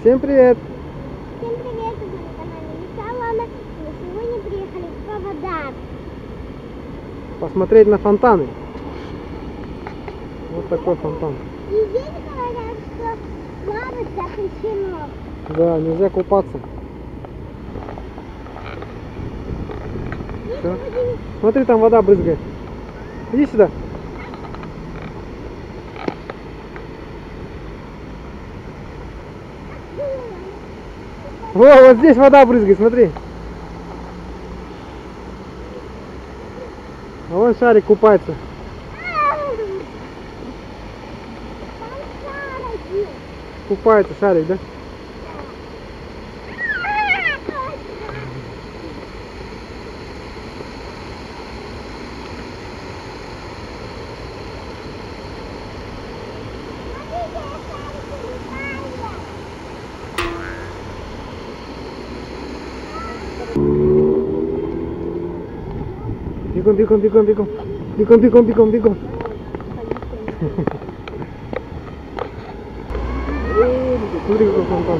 Всем привет! Всем привет! Вы на канале Михайловна. Мы сегодня приехали в Павлодар. Посмотреть на фонтаны. Вот такой фонтан. И здесь говорят, что плавать запрещено. Да, нельзя купаться. Все. Смотри, там вода брызгает. Иди сюда. Во, вот здесь вода брызгает, смотри. А вон шарик купается. Купается шарик, да? Бегом, бегом, бегом, бегом. Бегом, бегом, бегом, бегом. Смотри, какой фонтан.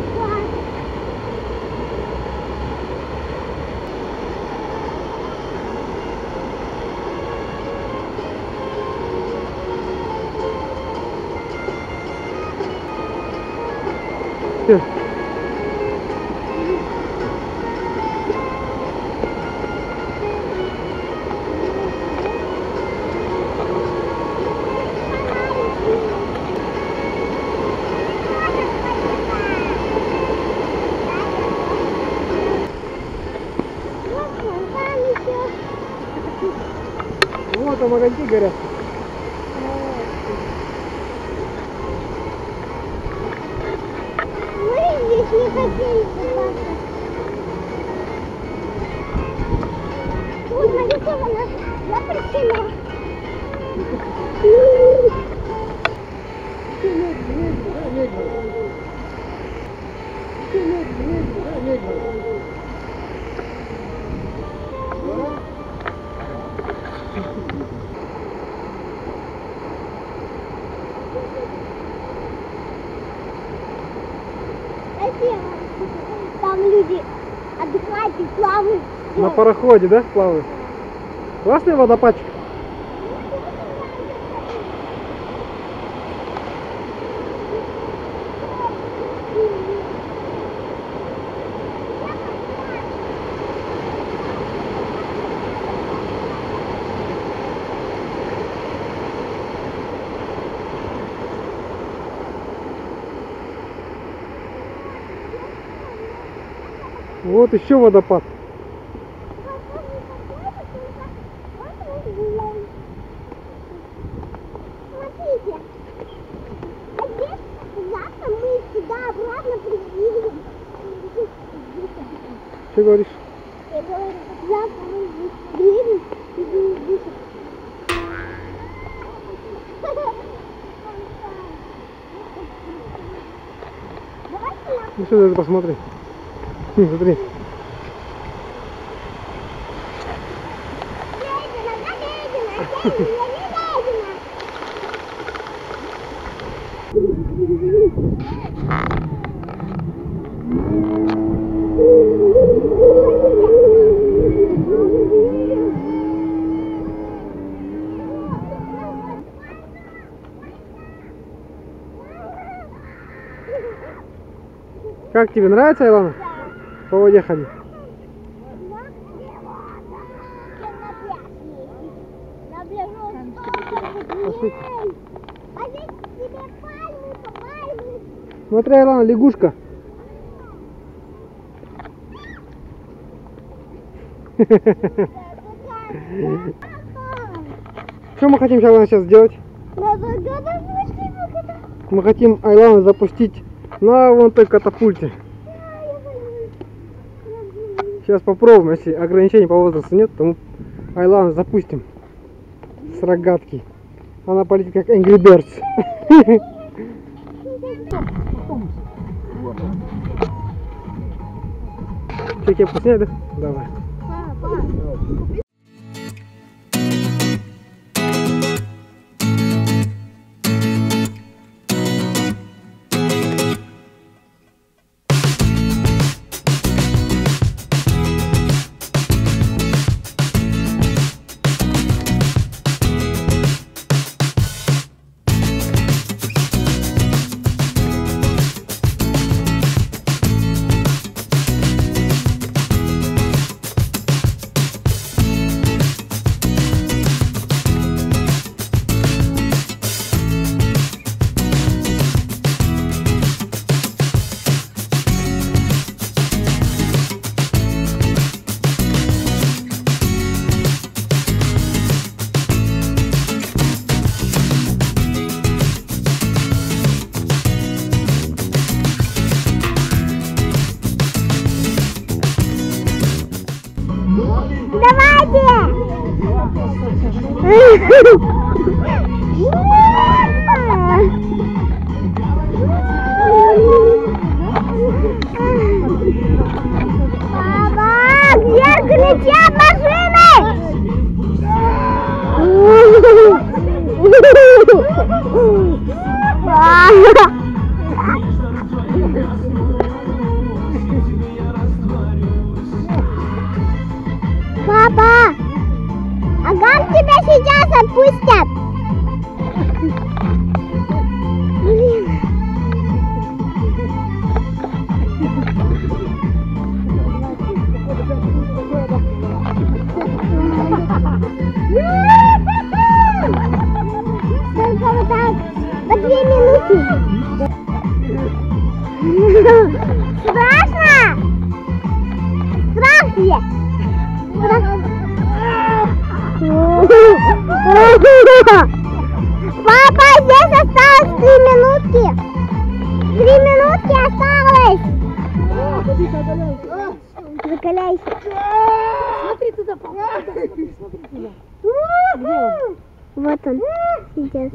Все. Вот там огоньки горят. Мы здесь не хотели купаться. Вот, смотрите, она запрещена. Там люди отдыхают и плавают. На пароходе, да, плавают? Классный водопадчик. Вот еще водопад. Смотрите, а здесь завтра мы сюда обратно приедем. Что говоришь? Я говорю, завтра мы здесь приедем и будем здесь. Ну что, даже посмотри. Смотри. Как тебе нравится, Илона? По воде ходить? Смотри, Илона, лягушка. Что мы хотим, Илона, сейчас сделать? Мы хотим Айлану запустить на вон той катапульте. Сейчас попробуем, если ограничений по возрасту нет, то мы Айлану запустим с рогатки. Она полетит как Angry Birds. Что, кепку снять, да? Давай. Папа, где кричат машины? Папа, а как тебя сейчас отпустят? Блин. Только вот так, по 2 минуты. Страшно? Страх есть. Папа, здесь осталось 3 минутки. 3 минутки осталось. Закаляйся. Смотри туда, папа. Смотри туда. Вот он сейчас.